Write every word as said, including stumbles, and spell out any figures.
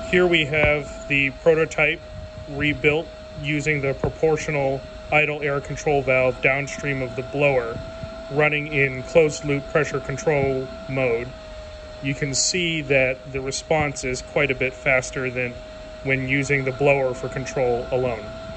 Here we have the prototype rebuilt using the proportional idle air control valve downstream of the blower, running in closed loop pressure control mode. You can see that the response is quite a bit faster than when using the blower for control alone.